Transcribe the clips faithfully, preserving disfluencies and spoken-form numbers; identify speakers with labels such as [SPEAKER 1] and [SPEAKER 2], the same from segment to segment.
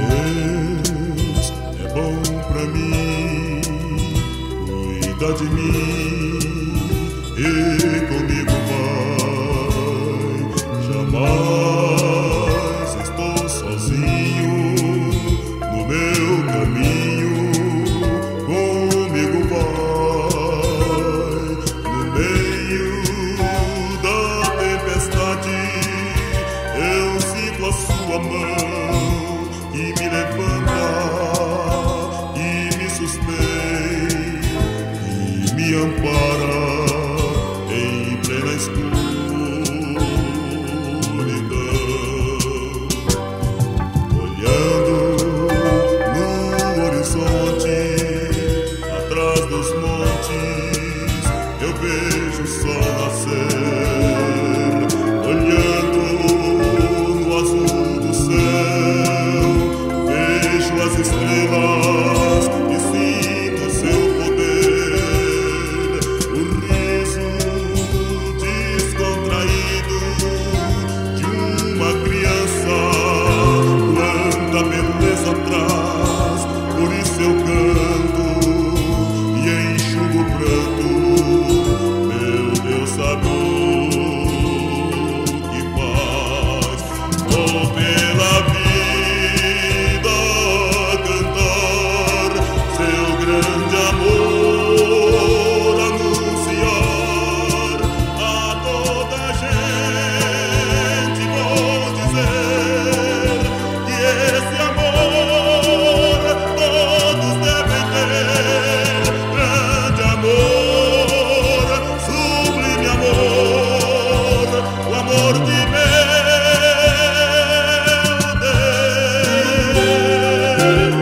[SPEAKER 1] Deus é bom pra mim, cuida de mim e comigo vai. Jamais estou sozinho no meu caminho, comigo vai. No meio da tempestade eu sinto a sua mão que me levanta e me sustém e me ampara em plena escuridão. Olhando no horizonte, atrás dos montes, eu vejo o sol nascer. Olhando no azul do céu, vejo as estrelas e sinto seu poder. O riso descontraído de uma criança, quanta beleza traz. Por isso eu canto e enxugo o pranto. Meu Deus sabe o que faz. Vou pela vida cantar seu grande amor, anunciar a toda gente. Vou dizer que esse amor todos devem ter. Grande amor, sublime amor, o amor de meu Deus.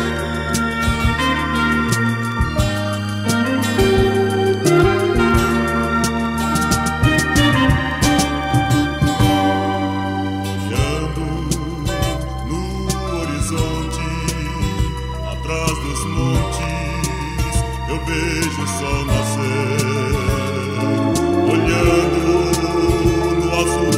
[SPEAKER 1] Olhando no horizonte, atrás dos montes, eu vejo o sol nascer. Olhando no azul